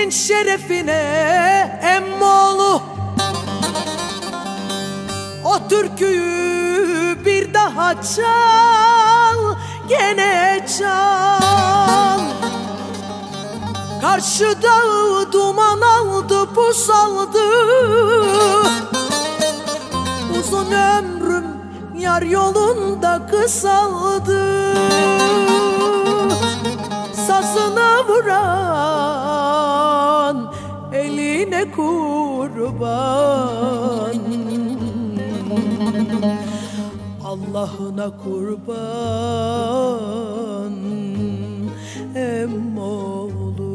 senin şerefine emmoğlu. O türküyü bir daha çal, gene çal. Karşı dağı duman aldı, pus aldı. Uzun ömrüm yar yolunda kısaldı. Sazına vuran eline kurban. Allah'ına kurban emmoğlu.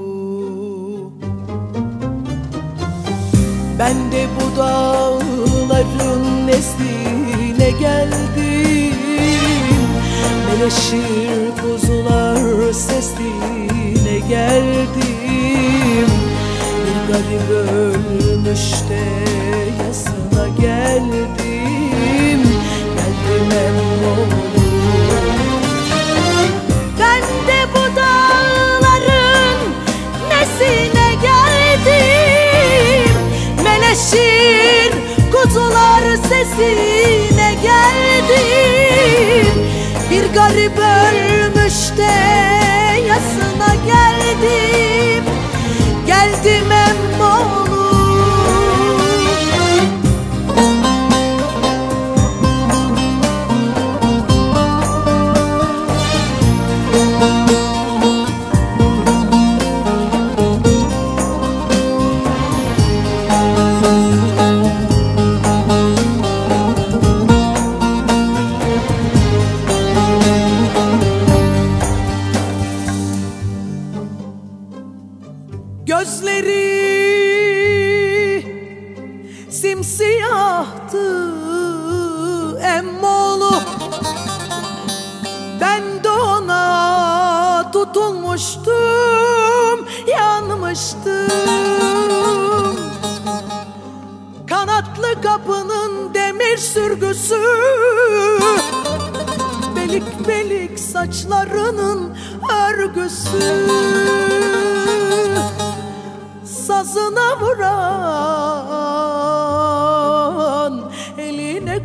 Ben de bu dağların nesline geldim. Meleşir kuzular sesine geldim. Bir garip ölmüş de yasına geldim. Geldim emmoğlu. Ben de bu dağların nesine geldim. Meleşir kuzular sesine geldim. Bir garip ölmüş de yasına geldim. Geldim emmoğlu. Gözleri simsiyahtı emmoğlu. Ben de ona tutulmuştum, yanmıştım. Kanatlı kapının demir sürgüsü, belik belik saçlarının örgüsü. Sazına vuran eline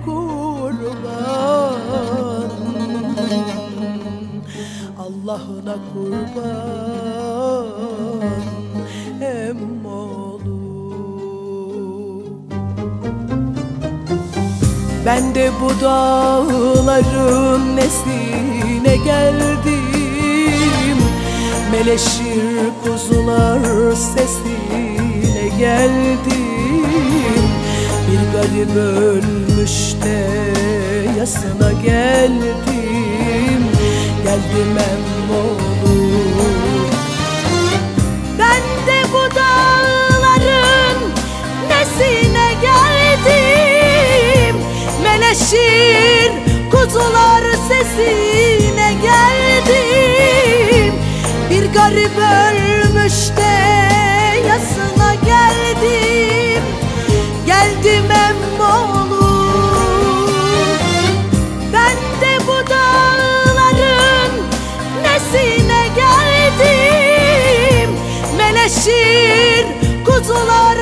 kurban. Allah'ına kurban emmoğlu. Ben de bu dağların nesline geldim. Meleşir kuzular sesine geldim. Bir garip ölmüş de yasına geldim. Geldim emmoğlu. Ben de bu dağların nesine geldim. Meleşir kuzular sesine geldim. Bir garip ölmüş de yasına geldim. Geldim emmoğlu. Ben de bu dağların nesine geldim. Meleşir kuzular